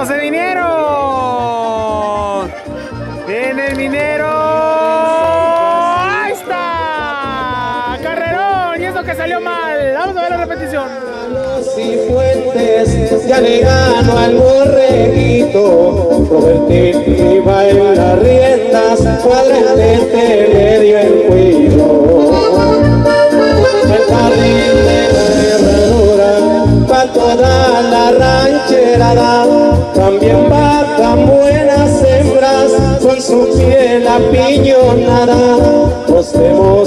¡No se vinieron! ¡Viene el minero! ¡Ahí está! ¡Carrerón! Y eso que salió mal. Vamos a ver la repetición. Y Fuentes ya le ganó al borreguito. Robertín iba en las riendas, Cuadrante le dio el cuido. El carril de la herradura pa' toda la rancherada, también vacan buenas hembras con su piel apiñonada. Los